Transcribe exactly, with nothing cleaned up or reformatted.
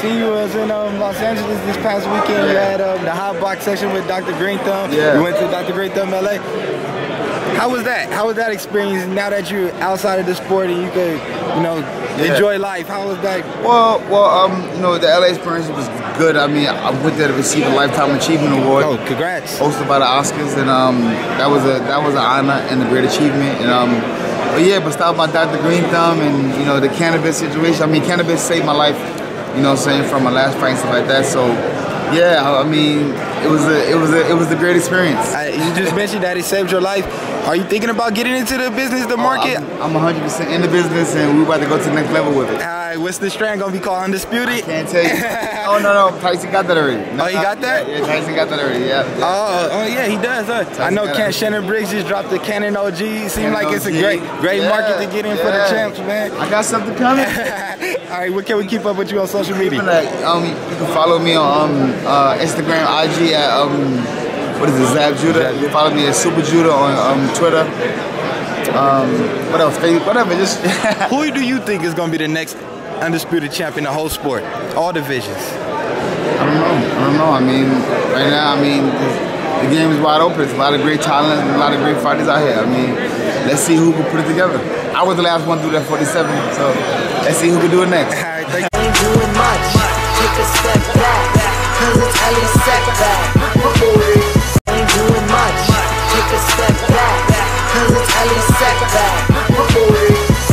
seen you was in um, Los Angeles this past weekend. You had um, the hot box section with Doctor Green Thumb. Yeah. You went to Doctor Green Thumb L A. How was that? How was that experience now that you're outside of the sport and you could, you know, yeah. enjoy life? How was that? Well, well, um, you know, the L A experience was good. I mean, I went there to receive a Lifetime Achievement Award. Oh, congrats! Hosted by the Oscars, and um, that was a that was an honor and a great achievement. And um, but yeah, but start by Doctor Green Thumb and you know the cannabis situation. I mean, cannabis saved my life. You know what I'm saying, from my last fight and stuff like that. So. Yeah, I mean, it was a, it was a, it was a great experience. I, you just mentioned that it saved your life. Are you thinking about getting into the business, the market? Oh, I'm one hundred percent in the business, and we're about to go to the next level with it. All right, what's the strand gonna be called? Undisputed? I can't tell you. Oh no, no, Tyson got that already. No, oh, he got that? Yeah, yeah, Tyson got that already. Yeah. yeah. Oh, oh yeah, he does. Huh? I know Ken Shannon Briggs just dropped the Cannon O G. Seems like it's a great, great yeah, market to get in yeah. for the champs, man. I got something coming. All right, what can we keep up with you on social media? Like, um, you can follow me on um, uh, Instagram, I G at um, what is it, Zab Judah. You can follow me at Super Judah on um, Twitter. Um, what else? Facebook, whatever. Just who do you think is gonna be the next undisputed champ in the whole sport, all divisions? I don't know. I don't know. I mean, right now, I mean, the game is wide open. There's a lot of great talent and a lot of great fighters out here. I mean, let's see who can put it together. I was the last one to do that forty-seven, so let's see who can do it next. All right, thank you. Ain't doing much. Take a step back, cause it's Elie Seckbach.